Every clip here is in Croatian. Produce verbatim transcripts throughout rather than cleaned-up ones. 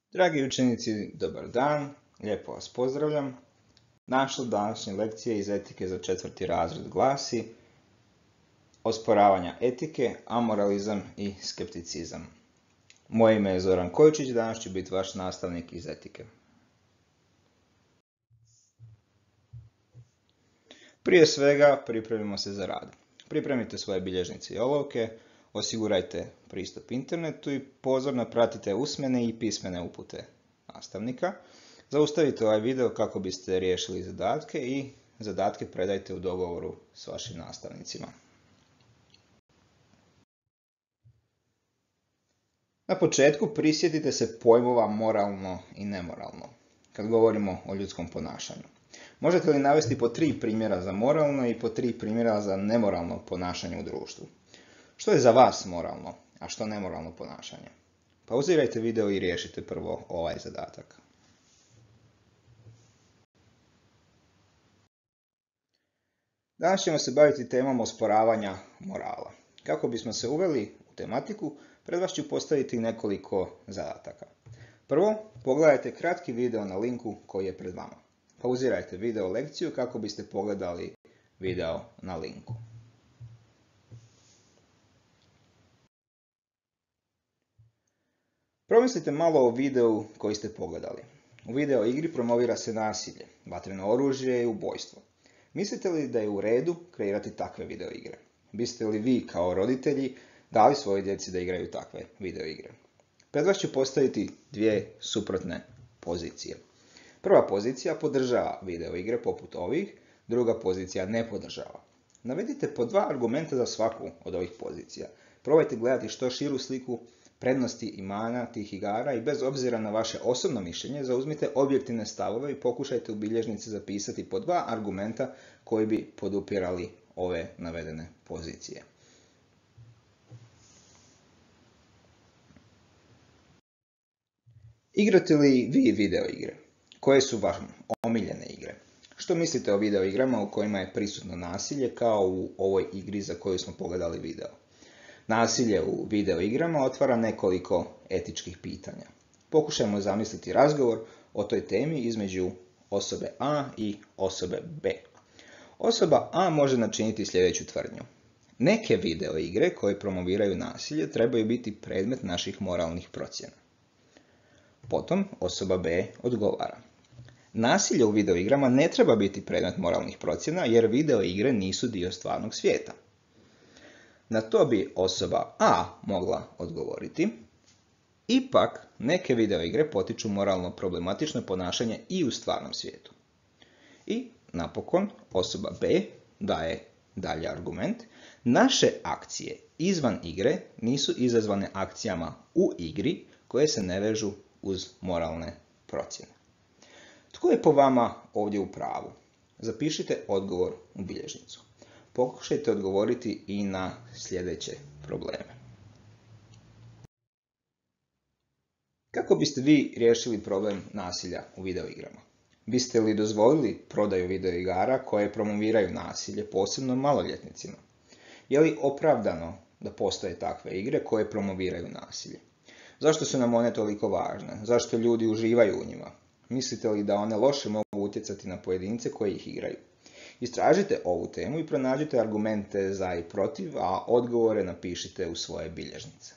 Dragi učenici, dobar dan, lijepo vas pozdravljam. Naša današnja lekcija iz etike za četvrti razred glasi osporavanja etike, amoralizam i skepticizam. Moje ime je Zoran Kojičić, danas ću biti vaš nastavnik iz etike. Prije svega pripremimo se za rad. Pripremite svoje bilježnice i olovke, osigurajte pristup internetu i pozorno pratite usmene i pismene upute nastavnika. Zaustavite ovaj video kako biste riješili zadatke i zadatke predajte u dogovoru s vašim nastavnicima. Na početku prisjetite se pojmova moralno i nemoralno, kad govorimo o ljudskom ponašanju. Možete li navesti po tri primjera za moralno i po tri primjera za nemoralno ponašanje u društvu? Što je za vas moralno, a što nemoralno ponašanje? Pauzirajte video i riješite prvo ovaj zadatak. Danas ćemo se baviti temom osporavanja morala. Kako bismo se uveli u tematiku, pred vas ću postaviti nekoliko zadataka. Prvo, pogledajte kratki video na linku koji je pred vama. Pauzirajte video lekciju kako biste pogledali video na linku. Promislite malo o videu koji ste pogledali. U video igri promovira se nasilje, vatreno oružje i ubojstvo. Mislite li da je u redu kreirati takve video igre? Biste li vi kao roditelji dali svojoj djeci da igraju takve video igre? Pred vas ću postaviti dvije suprotne pozicije. Prva pozicija podržava video igre poput ovih, druga pozicija ne podržava. Navedite po dva argumenta za svaku od ovih pozicija. Probajte gledati što širu sliku prednosti i mana tih igara i bez obzira na vaše osobno mišljenje zauzmite objektivne stavove i pokušajte u bilježnici zapisati po dva argumenta koji bi podupirali ove navedene pozicije. Igrate li vi video igre? Koje su vaše omiljene igre? Što mislite o video igrama u kojima je prisutno nasilje kao u ovoj igri za koju smo pogledali video? Nasilje u video igrama otvara nekoliko etičkih pitanja. Pokušajmo zamisliti razgovor o toj temi između osobe A i osobe B. Osoba A može načiniti sljedeću tvrdnju. Neke video igre koje promoviraju nasilje trebaju biti predmet naših moralnih procjena. Potom osoba B odgovara. Nasilje u video igrama ne treba biti predmet moralnih procjena jer video igre nisu dio stvarnog svijeta. Na to bi osoba A mogla odgovoriti. Ipak, neke video igre potiču moralno problematično ponašanje i u stvarnom svijetu. I napokon, osoba B daje dalje argument. Naše akcije izvan igre nisu izazvane akcijama u igri koje se ne vežu uz moralne procjene. Tko je po vama ovdje u pravu? Zapišite odgovor u bilježnicu. Pokušajte odgovoriti i na sljedeće probleme. Kako biste vi riješili problem nasilja u videoigrama? Biste li dozvolili prodaju videoigara koje promoviraju nasilje, posebno maloljetnicima? Je li opravdano da postoje takve igre koje promoviraju nasilje? Zašto su nam one toliko važne? Zašto ljudi uživaju u njima? Mislite li da one loše mogu utjecati na pojedince koji ih igraju? Istražite ovu temu i pronađite argumente za i protiv, a odgovore napišite u svoje bilježnice.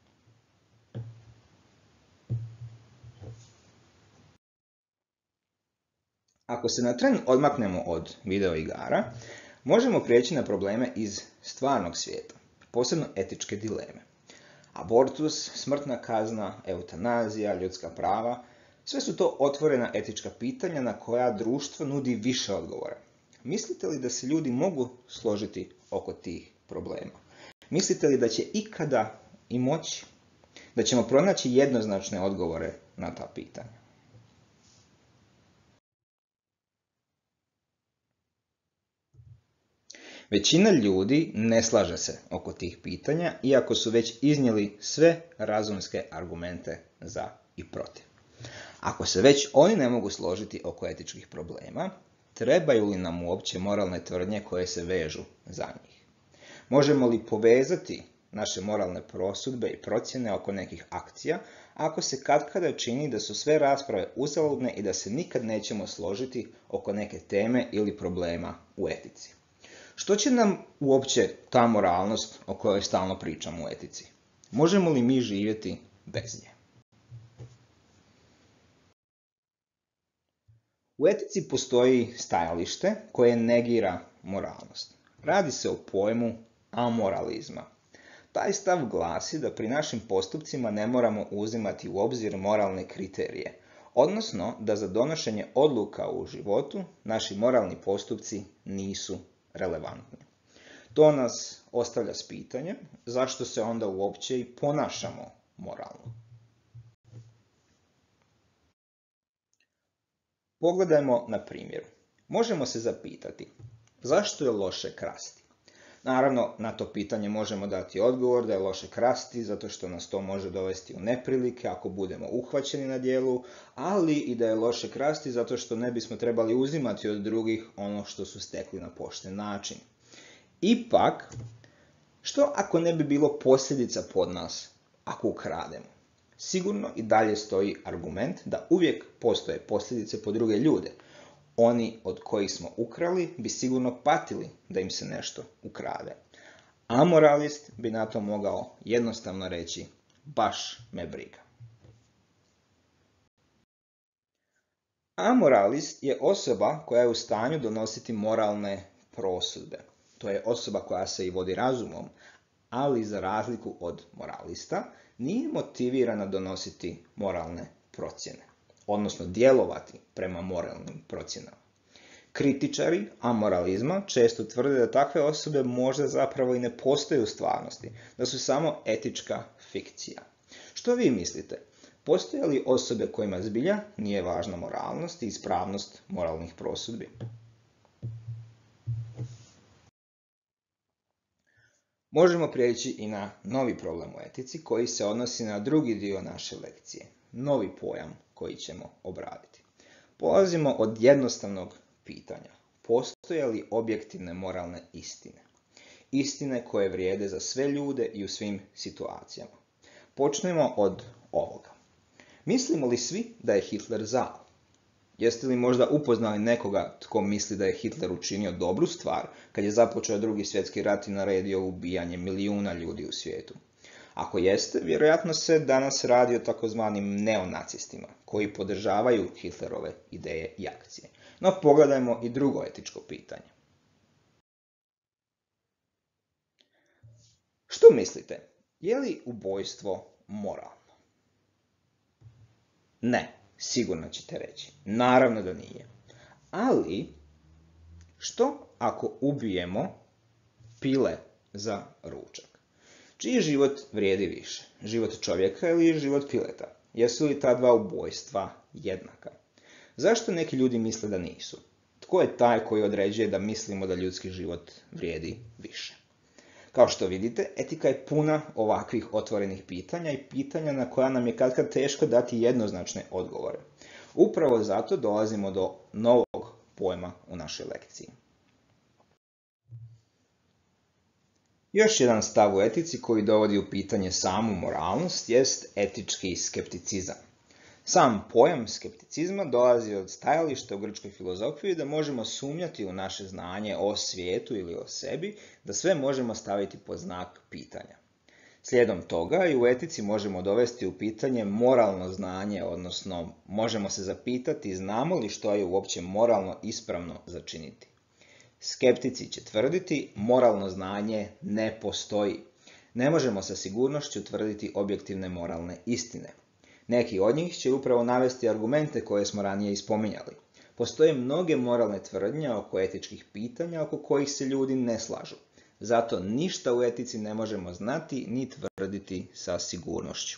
Ako se na tren odmaknemo od videoigara, možemo prijeći na probleme iz stvarnog svijeta, posebno etičke dileme. Abortus, smrtna kazna, eutanazija, ljudska prava, sve su to otvorena etička pitanja na koja društvo nudi više odgovora. Mislite li da se ljudi mogu složiti oko tih problema? Mislite li da će ikada i moći? Da ćemo pronaći jednoznačne odgovore na ta pitanja? Većina ljudi ne slaže se oko tih pitanja, iako su već iznijeli sve razumske argumente za i protiv. Ako se već oni ne mogu složiti oko etičkih problema, trebaju li nam uopće moralne tvrdnje koje se vežu za njih? Možemo li povezati naše moralne prosudbe i procjene oko nekih akcija, ako se katkada čini da su sve rasprave uzaludne i da se nikad nećemo složiti oko neke teme ili problema u etici. Što će nam uopće ta moralnost o kojoj stalno pričamo u etici? Možemo li mi živjeti bez nje? U etici postoji stajalište koje negira moralnost. Radi se o pojmu amoralizma. Taj stav glasi da pri našim postupcima ne moramo uzimati u obzir moralne kriterije, odnosno da za donošenje odluka u životu naši moralni postupci nisu relevantni. To nas ostavlja s pitanjem zašto se onda uopće i ponašamo moralno. Pogledajmo na primjeru. Možemo se zapitati zašto je loše krasti? Naravno, na to pitanje možemo dati odgovor da je loše krasti zato što nas to može dovesti u neprilike ako budemo uhvaćeni na djelu, ali i da je loše krasti zato što ne bismo trebali uzimati od drugih ono što su stekli na pošten način. Ipak, što ako ne bi bilo posljedica pod nas ako ukrademo? Sigurno i dalje stoji argument da uvijek postoje posljedice po druge ljude. Oni od kojih smo ukrali bi sigurno patili da im se nešto ukrade. Amoralist bi na to mogao jednostavno reći baš me briga. Amoralist je osoba koja je u stanju donositi moralne prosudbe. To je osoba koja se i vodi razumom, ali za razliku od moralista nije motivirana donositi moralne procjene, odnosno djelovati prema moralnim procjenama. Kritičari amoralizma često tvrde da takve osobe možda zapravo i ne postoje u stvarnosti, da su samo etička fikcija. Što vi mislite? Postoje li osobe kojima zbilja nije važna moralnost i ispravnost moralnih prosudbi? Možemo prijeći i na novi problem u etici koji se odnosi na drugi dio naše lekcije, novi pojam koji ćemo obraditi. Polazimo od jednostavnog pitanja. Postoje li objektivne moralne istine? Istine koje vrijede za sve ljude i u svim situacijama. Počnemo od ovoga. Mislimo li svi da je Hitler zao? Jeste li možda upoznali nekoga tko misli da je Hitler učinio dobru stvar kad je započeo drugi svjetski rat i naredio ubijanje milijuna ljudi u svijetu? Ako jeste, vjerojatno se danas radi o takozvanim neonacistima koji podržavaju Hitlerove ideje i akcije. No pogledajmo i drugo etičko pitanje. Što mislite? Je li ubojstvo moralno? Ne, sigurno ćete reći. Naravno da nije. Ali, što ako ubijemo pile za ručak? Čiji život vrijedi više? Život čovjeka ili život pileta? Jesu li ta dva ubojstva jednaka? Zašto neki ljudi misle da nisu? Tko je taj koji određuje da mislimo da ljudski život vrijedi više? Kao što vidite, etika je puna ovakvih otvorenih pitanja i pitanja na koja nam je katkad teško dati jednoznačne odgovore. Upravo zato dolazimo do novog pojma u našoj lekciji. Još jedan stav u etici koji dovodi u pitanje samu moralnost jest etički skepticizam. Sam pojam skepticizma dolazi od stajališta u grčkoj filozofiji da možemo sumnjati u naše znanje o svijetu ili o sebi, da sve možemo staviti pod znak pitanja. Slijedom toga i u etici možemo dovesti u pitanje moralno znanje, odnosno možemo se zapitati znamo li što je uopće moralno ispravno za činiti. Skeptici će tvrditi moralno znanje ne postoji. Ne možemo sa sigurnošću tvrditi objektivne moralne istine. Neki od njih će upravo navesti argumente koje smo ranije ispominjali. Postoje mnoge moralne tvrdnje oko etičkih pitanja oko kojih se ljudi ne slažu. Zato ništa u etici ne možemo znati ni tvrditi sa sigurnošću.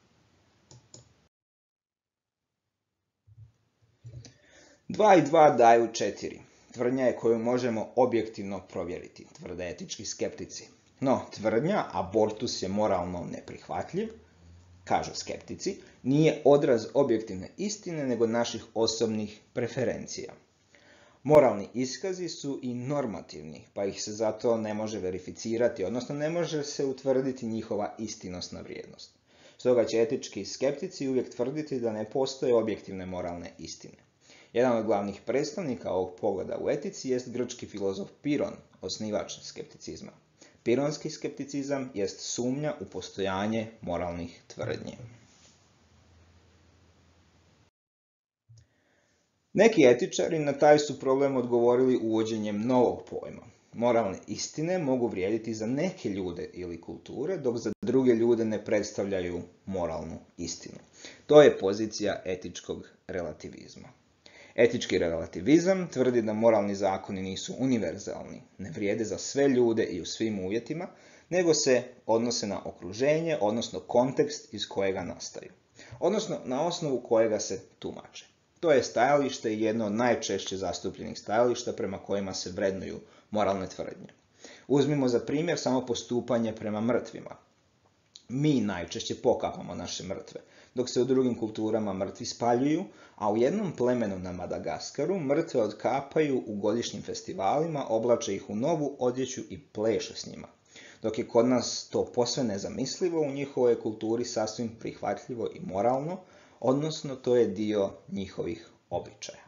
Dva i dva daju četiri. Tvrdnja je koju možemo objektivno provjeriti, tvrde etički skeptici. No, tvrdnja abortus je moralno neprihvatljiv, kažu skeptici, nije odraz objektivne istine nego naših osobnih preferencija. Moralni iskazi su i normativni, pa ih se zato ne može verificirati, odnosno ne može se utvrditi njihova istinosna vrijednost. Stoga će etički skeptici uvijek tvrditi da ne postoje objektivne moralne istine. Jedan od glavnih predstavnika ovog pogleda u etici jest grčki filozof Piron, osnivač skepticizma. Pironski skepticizam jest sumnja u postojanje moralnih tvrdnji. Neki etičari na taj su problem odgovorili uvođenjem novog pojma. Moralne istine mogu vrijediti za neke ljude ili kulture, dok za druge ljude ne predstavljaju moralnu istinu. To je pozicija etičkog relativizma. Etički relativizam tvrdi da moralni zakoni nisu univerzalni, ne vrijede za sve ljude i u svim uvjetima, nego se odnose na okruženje, odnosno kontekst iz kojega nastaju, odnosno na osnovu kojega se tumače. To je stajalište i jedno od najčešće zastupljenih stajališta prema kojima se vrednuju moralne tvrdnje. Uzmimo za primjer samo postupanje prema mrtvima. Mi najčešće pokapamo naše mrtve, dok se u drugim kulturama mrtvi spaljuju, a u jednom plemenu na Madagaskaru mrtve otkapaju u godišnjim festivalima, oblače ih u novu odjeću i pleše s njima. Dok je kod nas to posve nezamislivo, u njihovoj kulturi sasvim prihvatljivo i moralno, odnosno to je dio njihovih običaja.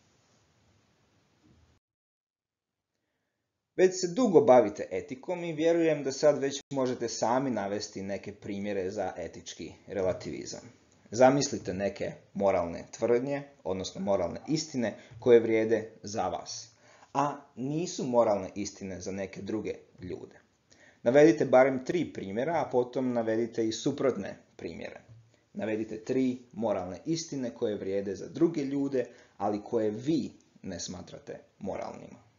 Već se dugo bavite etikom i vjerujem da sad već možete sami navesti neke primjere za etički relativizam. Zamislite neke moralne tvrdnje, odnosno moralne istine koje vrijede za vas, a nisu moralne istine za neke druge ljude. Navedite barem tri primjera, a potom navedite i suprotne primjere. Navedite tri moralne istine koje vrijede za druge ljude, ali koje vi ne smatrate moralnima.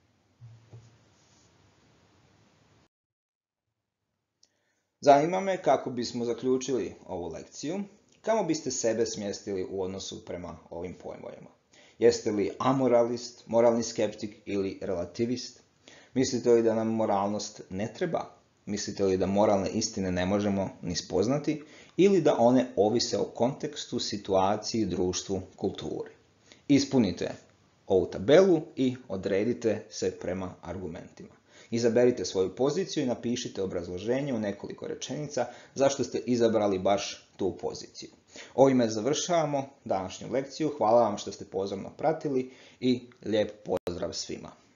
Zanima me kako bismo zaključili ovu lekciju, kamo biste sebe smjestili u odnosu prema ovim pojmovima. Jeste li amoralist, moralni skeptik ili relativist? Mislite li da nam moralnost ne treba? Mislite li da moralne istine ne možemo ni spoznati ili da one ovise o kontekstu, situaciji, društvu, kulturi? Ispunite ovu tabelu i odredite se prema argumentima. Izaberite svoju poziciju i napišite obrazloženje u nekoliko rečenica zašto ste izabrali baš tu poziciju. Ovime završavamo današnju lekciju. Hvala vam što ste pozorno pratili i lijep pozdrav svima.